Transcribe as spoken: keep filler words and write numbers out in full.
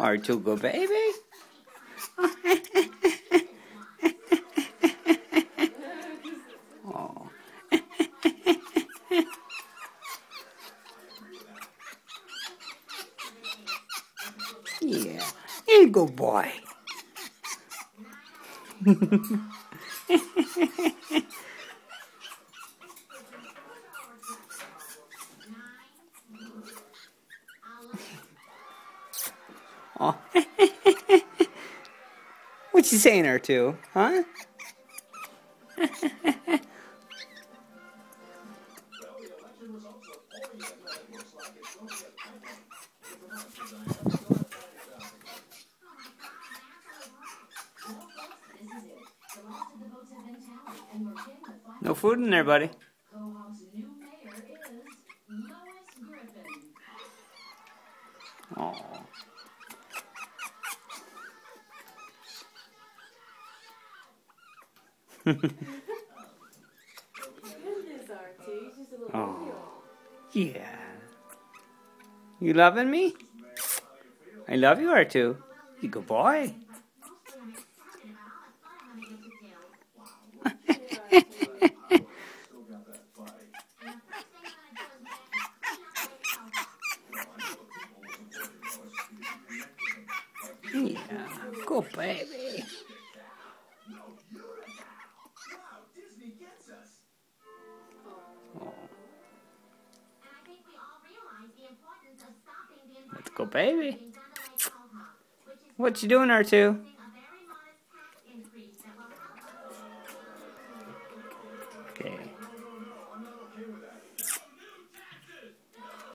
R two, good baby. Oh. Yeah, you good boy. Oh. What you saying, R two? Huh? No food in there, buddy. Oh. Oh. Yeah. You loving me? I love you, R two. You good boy. Yeah, good baby. Oh. Let's go, baby. What you doing, R two? Okay.